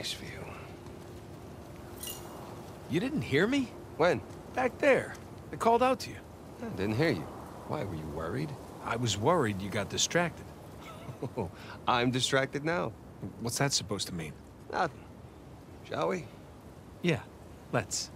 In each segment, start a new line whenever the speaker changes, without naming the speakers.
nice view.
You didn't hear me?
When?
Back there. I called out to you.
I didn't hear you. Why, were you worried?
I was worried you got distracted.
I'm distracted now.
What's that supposed to mean?
Nothing. Shall we?
Yeah, let's.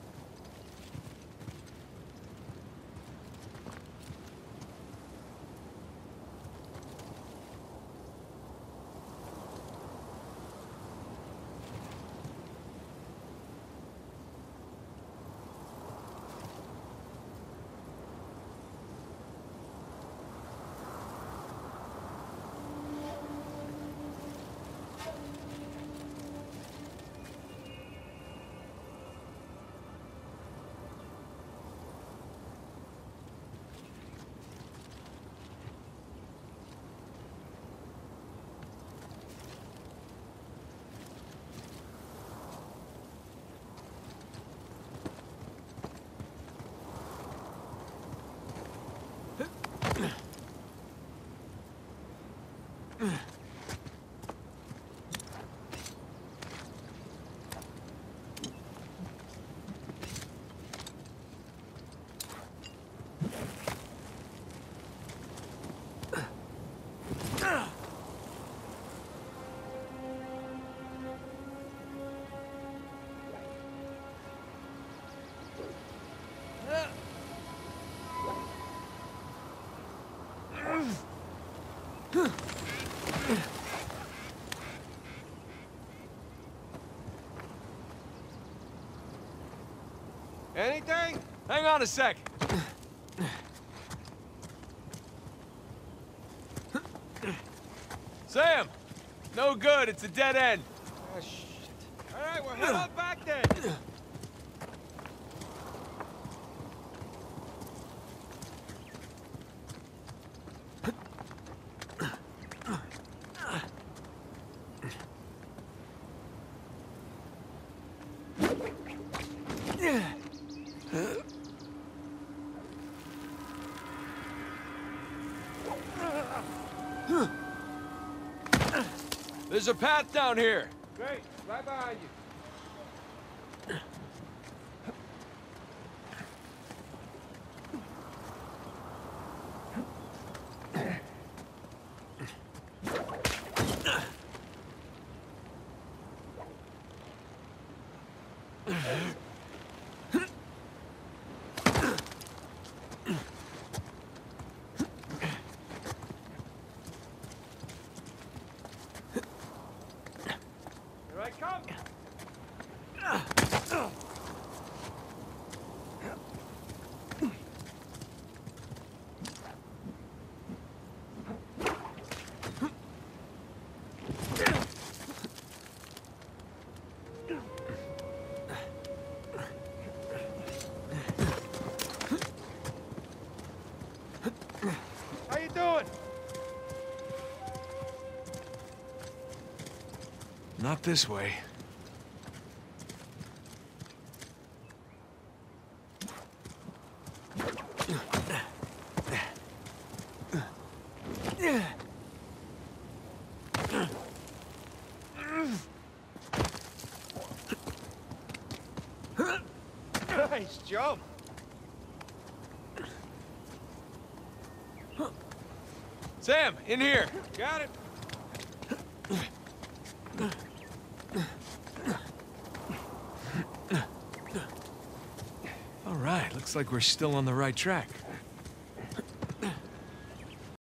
Anything?
Hang on a sec. Sam! No good, it's a dead end.
Ah, shit. All right, well, head on back then.
There's a path down here.
Great, right behind you. Here I come. How you doing?
Not this way.
Nice jump.
Sam, in here.
Got it.
All right, looks like we're still on the right track.